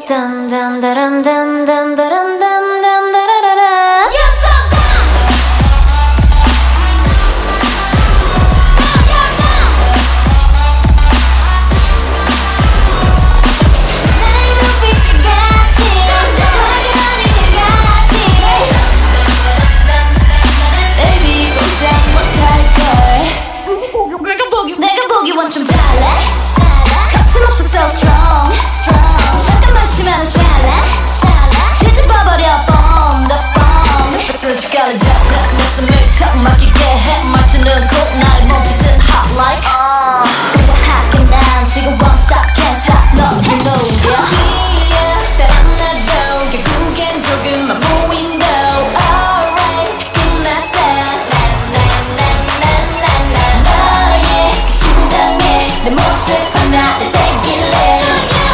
dun dun dun dun dun dun dun dun dun. You're so dumb. You're dumb. 나의 눈빛이 같이 저에게 아닌 게 같이. Baby 꼼짝 못할걸. 내가 보기엔 좀 달라. 거침없어 so strong. 잠깐만 쉬면 찰나 뒤집어버려 bomb the bomb. 순식간에 잡고 내 숨을 턱 막히게 해 맞추는 꼭 나의 몸짓은 hot like 우아하게 난 지금 won't stop can't stop 너 해놓으려 따란 나도 결국엔 조금만 무인도 alright 끝났어 너의 그 심장에 내 모습 하나를 새길래.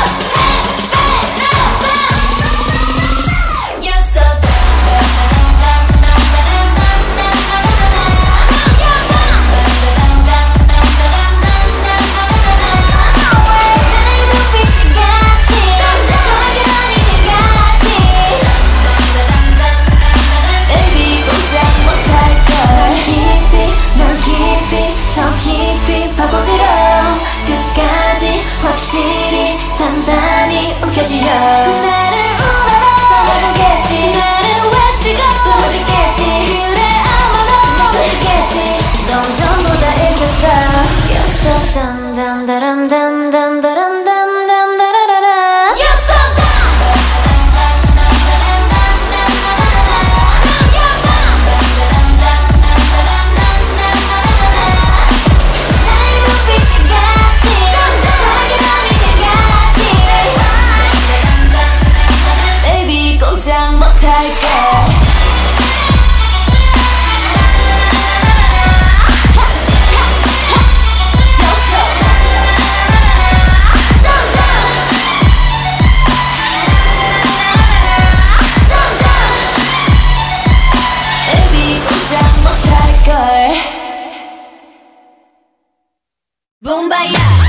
확실히 단단히 움켜쥐어 나를 울어라 나를 외치고 그래 아마 넌 전부 다 이겼어 You're so dumb dumb dumb dumb dumb dumb dumb dumb. You're so dumb. You're dumb. 나의 눈빛이 같이 Baby 꼼짝 못할걸. Baby 꼼짝 못할걸. 붐바야